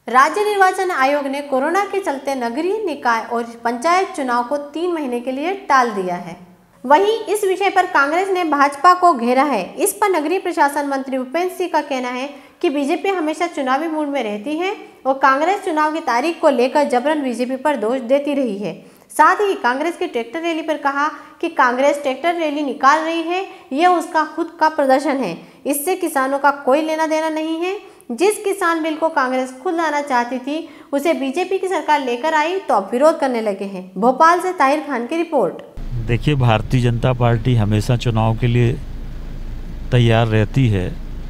राज्य निर्वाचन आयोग ने कोरोना के चलते नगरीय निकाय और पंचायत चुनाव को 3 महीने के लिए टाल दिया है। वहीं इस विषय पर कांग्रेस ने भाजपा को घेरा है। इस पर नगरीय प्रशासन मंत्री भूपेंद्र सिंह का कहना है कि बीजेपी हमेशा चुनावी मूड में रहती है और कांग्रेस चुनाव की तारीख को लेकर जबरन बीजेपी पर दोष देती रही है। साथ ही कांग्रेस की ट्रैक्टर रैली पर कहा कि कांग्रेस ट्रैक्टर रैली निकाल रही है, यह उसका खुद का प्रदर्शन है, इससे किसानों का कोई लेना देना नहीं है। जिस किसान बिल को कांग्रेस खुद लाना चाहती थी उसे बीजेपी की सरकार लेकर आई तो अब विरोध करने लगे हैं। भोपाल से ताहिर खान की रिपोर्ट। देखिए, भारतीय जनता पार्टी हमेशा चुनाव के लिए तैयार रहती है।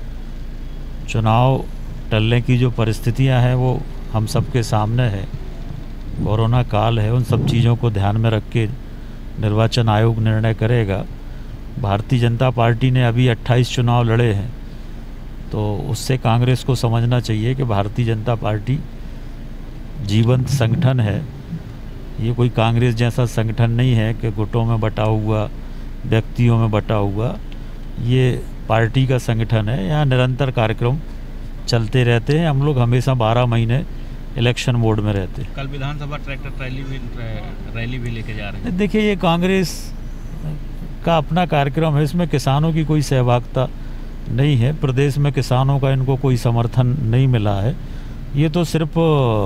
चुनाव टलने की जो परिस्थितियां हैं वो हम सबके सामने है। कोरोना काल है, उन सब चीज़ों को ध्यान में रख के निर्वाचन आयोग निर्णय करेगा। भारतीय जनता पार्टी ने अभी 28 चुनाव लड़े हैं, तो उससे कांग्रेस को समझना चाहिए कि भारतीय जनता पार्टी जीवंत संगठन है। ये कोई कांग्रेस जैसा संगठन नहीं है कि गुटों में बटा हुआ, व्यक्तियों में बटा हुआ। ये पार्टी का संगठन है, यहाँ निरंतर कार्यक्रम चलते रहते हैं। हम लोग हमेशा 12 महीने इलेक्शन मोड में रहते हैं। कल विधानसभा ट्रैक्टर रैली भी लेके जा रहे हैं। देखिए, ये कांग्रेस का अपना कार्यक्रम है, इसमें किसानों की कोई सहभागिता नहीं है। प्रदेश में किसानों का इनको कोई समर्थन नहीं मिला है। ये तो सिर्फ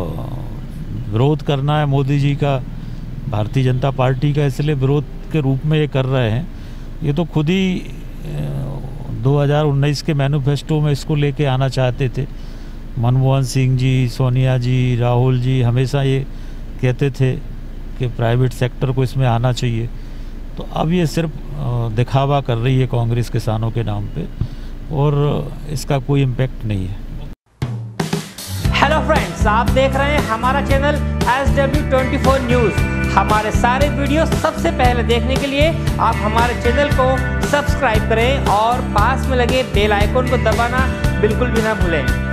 विरोध करना है मोदी जी का, भारतीय जनता पार्टी का, इसलिए विरोध के रूप में ये कर रहे हैं। ये तो खुद ही 2019 के मैनिफेस्टो में इसको लेके आना चाहते थे। मनमोहन सिंह जी, सोनिया जी, राहुल जी हमेशा ये कहते थे कि प्राइवेट सेक्टर को इसमें आना चाहिए। तो अब ये सिर्फ दिखावा कर रही है कांग्रेस किसानों के नाम पे, और इसका कोई इम्पैक्ट नहीं है। हेलो फ्रेंड्स, आप देख रहे हैं हमारा चैनल SW24 न्यूज़। हमारे सारे वीडियो सबसे पहले देखने के लिए आप हमारे चैनल को सब्सक्राइब करें और पास में लगे बेल आइकन को दबाना बिल्कुल भी ना भूलें।